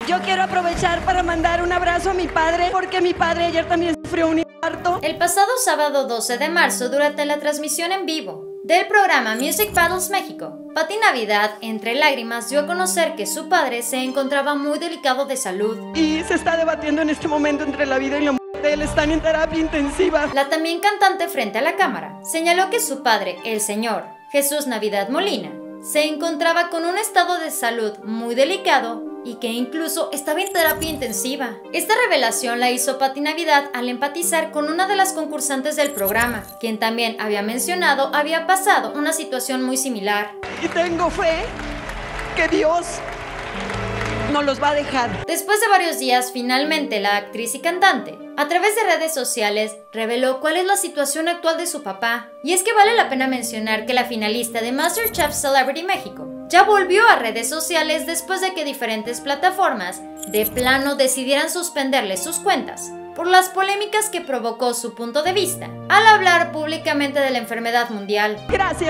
Yo quiero aprovechar para mandar un abrazo a mi padre, porque mi padre ayer también sufrió un infarto. El pasado sábado 12 de marzo, durante la transmisión en vivo del programa Music Battles México, Pati Navidad, entre lágrimas, dio a conocer que su padre se encontraba muy delicado de salud. Y se está debatiendo en este momento entre la vida y la muerte. Él está en terapia intensiva. La también cantante, frente a la cámara, señaló que su padre, el señor Jesús Navidad Molina, se encontraba con un estado de salud muy delicado y que incluso estaba en terapia intensiva. Esta revelación la hizo Pati Navidad al empatizar con una de las concursantes del programa, quien también había mencionado había pasado una situación muy similar. Y tengo fe que Dios no los va a dejar. Después de varios días, finalmente la actriz y cantante, a través de redes sociales, reveló cuál es la situación actual de su papá. Y es que vale la pena mencionar que la finalista de MasterChef Celebrity México ya volvió a redes sociales después de que diferentes plataformas de plano decidieran suspenderle sus cuentas por las polémicas que provocó su punto de vista al hablar públicamente de la enfermedad mundial. Gracias.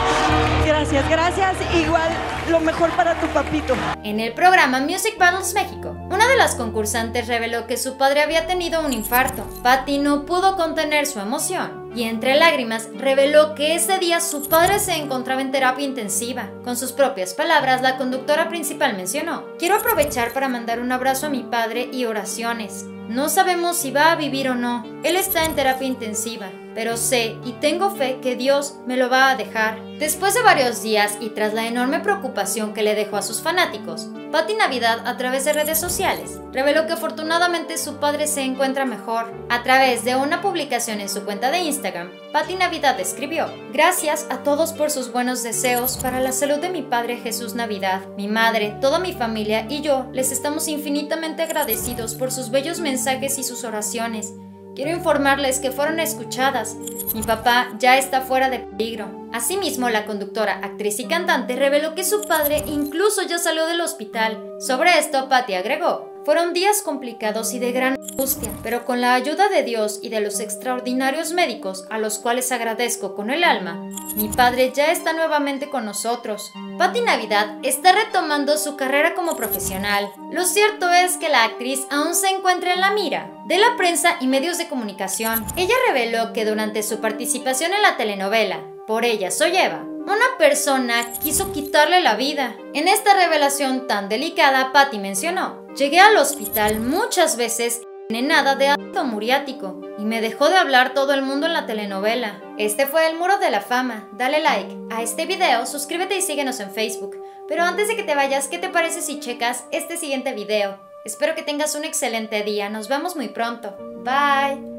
Gracias, gracias. Igual lo mejor para tu papito. En el programa Music Battles México, una de las concursantes reveló que su padre había tenido un infarto. Pati no pudo contener su emoción y entre lágrimas reveló que ese día su padre se encontraba en terapia intensiva. Con sus propias palabras, la conductora principal mencionó: "Quiero aprovechar para mandar un abrazo a mi padre y oraciones. No sabemos si va a vivir o no. Él está en terapia intensiva, pero sé y tengo fe que Dios me lo va a dejar". Después de varios días y tras la enorme preocupación que le dejó a sus fanáticos, Pati Navidad, a través de redes sociales, reveló que afortunadamente su padre se encuentra mejor. A través de una publicación en su cuenta de Instagram, Pati Navidad escribió: "Gracias a todos por sus buenos deseos para la salud de mi padre Jesús Navidad. Mi madre, toda mi familia y yo les estamos infinitamente agradecidos por sus bellos mensajes y sus oraciones. Quiero informarles que fueron escuchadas. Mi papá ya está fuera de peligro". Asimismo, la conductora, actriz y cantante reveló que su padre incluso ya salió del hospital. Sobre esto, Pati agregó: "Fueron días complicados y de gran angustia, pero con la ayuda de Dios y de los extraordinarios médicos, a los cuales agradezco con el alma, mi padre ya está nuevamente con nosotros". Pati Navidad está retomando su carrera como profesional. Lo cierto es que la actriz aún se encuentra en la mira de la prensa y medios de comunicación. Ella reveló que durante su participación en la telenovela Por ella soy Eva, una persona quiso quitarle la vida. En esta revelación tan delicada, Pati mencionó: "Llegué al hospital muchas veces envenenada de ácido muriático y me dejó de hablar todo el mundo en la telenovela". Este fue el Muro de la Fama. Dale like a este video, suscríbete y síguenos en Facebook. Pero antes de que te vayas, ¿qué te parece si checas este siguiente video? Espero que tengas un excelente día. Nos vemos muy pronto. Bye.